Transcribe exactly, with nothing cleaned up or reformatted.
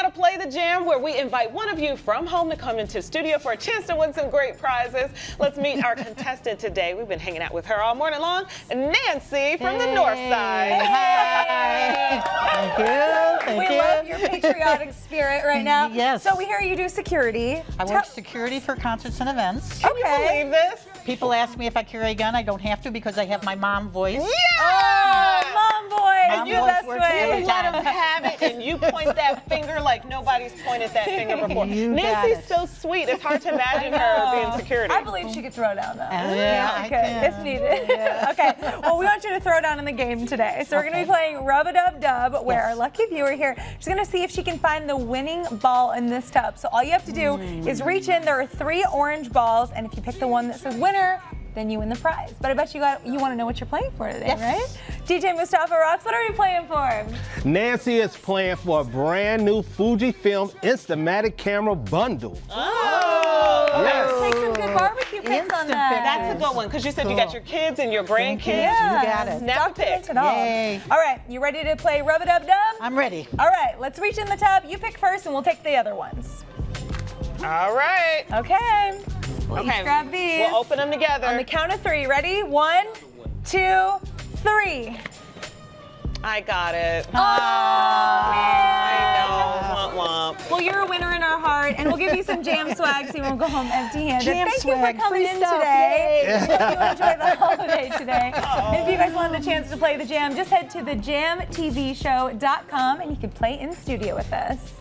to Play the Jam, where we invite one of you from home to come into studio for a chance to win some great prizes. Let's meet our contestant today. We've been hanging out with her all morning long, Nancy from hey. the North Side. Hey. Thank you. Thank we you. love your patriotic spirit right now. Yes. So we hear you do security. I work security for concerts and events. Can Okay. you believe this? People ask me if I carry a gun. I don't have to because I have my mom voice. Yeah! Oh, mom voice. Mom You're the voice best works way. every You let them have it, and you point that finger like nobody's pointed that finger before. You got Nancy's it. so sweet. It's hard to imagine her being security. I believe she could throw down though. Uh, yeah, I okay, can. if needed. Yeah. Okay, well, we want you to throw down in the game today. So we're going to be playing Rub-a-Dub-Dub, where Yes. our lucky viewer here, she's going to see if she can find the winning ball in this tub. So all you have to do Mm. is reach in. There are three orange balls, and if you pick the one that says winner, then you win the prize. But I bet you got you want to know what you're playing for today, Yes. right? D J Mustafa Rocks, what are we playing for? Nancy is playing for a brand new Fujifilm Instamatic camera bundle. Oh! Yes. Take some good barbecue pics on Instant that. That's a good one, because you said you got your kids and your grandkids. Yeah. You got it. Snap a pic. Document it all. Yay. All right, you ready to play Rub-a-Dub-Dub? I'm ready. All right, let's reach in the tub. You pick first, and we'll take the other ones. All right. Okay. We'll Okay. each grab these. We'll open them together. On the count of three. Ready? One, two, three. I got it. Oh, man. I know. Womp womp. Well, you're a winner in our heart, and we'll give you some jam swag so you won't go home empty-handed. Jam Thank swag, you for coming free in stuff, today. yay. Hope you enjoy the holiday today. And if you guys wanted a chance to play the jam, just head to the jam t v show dot com and you can play in studio with us.